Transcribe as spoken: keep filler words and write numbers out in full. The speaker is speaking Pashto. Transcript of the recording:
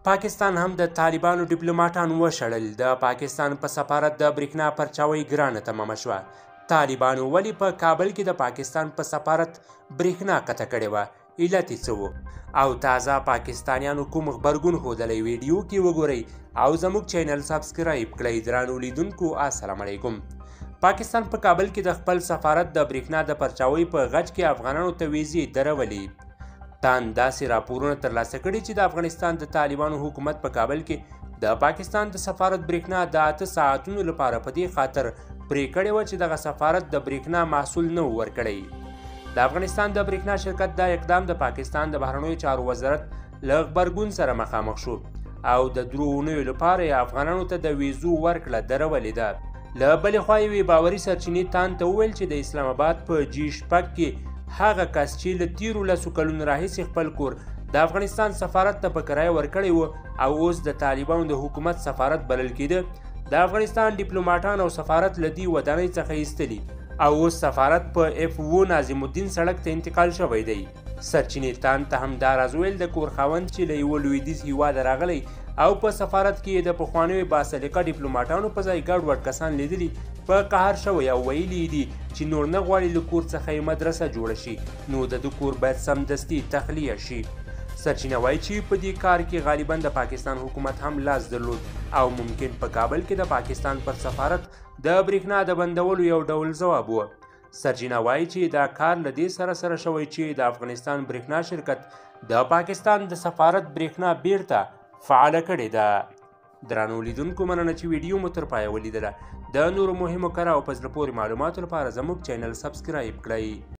پاکستان هم د طالبانو ډیپلوماټان وشړل. د پاکستان په سفارت د برېښنا پرچاوۍ ګرانه تمامه شوه. طالبانو ولې په کابل کې د پاکستان په سفارت برېښنا قطع کړې وه؟ علت یې څه و؟ او تازه پاکستانیانو کوم غبرګون ښودلی ویډیو کې وګورئ او زموږ چینل سبسکرایب کړئ. درنو لیدونکو السلام علیکم. پاکستان په کابل کې د خپل سفارت د برېښنا د پرچاوۍ په غچ کې افغانانو ته ویزې درولي. تان داسې راپورونه ترلاسه کړي چې د افغانستان د طالبانو حکومت په کابل کې د پاکستان د سفارت برېښنا د اته ساعتونو لپاره په دې خاطر پرې کړې وه چې دغه سفارت د برېښنا محصول نه و ورکړی. د افغانستان د برېښنا شرکت دا اقدام د پاکستان د بهرنیو چارو وزارت له غبرګون سره مخامخ شو او د درو اونیو لپاره یې افغانانو ته د ویزو ورکړه درولې ده. له بلې خوا یوې باوري سرچینې تان ته وویل چې د اسلام آباد په جي شپږ کې هغه کس چې له تیرو لسو کلونو راهیسې خپل کور د افغانستان سفارت ته په کرایه ورکړی و او اوس د طالبانو د حکومت سفارت بلل کېده، د افغانستان ډیپلوماټان او سفارت له دې ودانۍ څخه ایستلي او اوس سفارت په اف و ناظم الدین سړک ته انتقال شوی دی. سرچینې تان ته هم دا راز ویل د کور خاوند چې له یوه لویدیځ هیواده راغلی او په سفارت کې د پخوانیو باسلیقه ډیپلوماټانو په ځای ګډوډ کسان لیدلي په قهر شوی او ویلي دي چې نور نه غواړي له کور څخه یې مدرسه جوړه شي، نو د ده کور باید سمدستي تخلیه شي. سرچینه وایي چې په دې کار کې غالبا د پاکستان حکومت هم لاس درلود او ممکن په کابل کې د پاکستان پر سفارت د برېښنا د بندولو یو ډول ځواب و. سرچینه وایي چې دا کار له دې سره سره شوی چې د افغانستان برېښنا شرکت د پاکستان د سفارت برېښنا بیرته فعاله کړې ده. درنو لیدونکو مننه چې ویډیو مو تر پایه ولیدله. د نورو مهمو کره او په زړه پورې معلوماتو لپاره زموږ چینل سبسکرایب کړئ.